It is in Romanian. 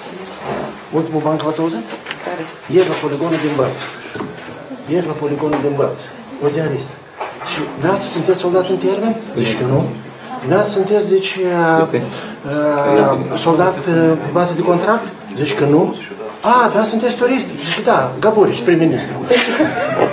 Ultimul ban că l-ați auzit? Care? Ieri la poligonul din Bălți. Ieri la poligonul din Bălți. O ziarist. Și dumneavoastră sunteți soldat în termen? Zici că nu. Dumneavoastră sunteți, deci, soldat pe bază de contract? Zici că nu. A, da, sunteți turist. Zici că da, Gaburici, prim-ministru.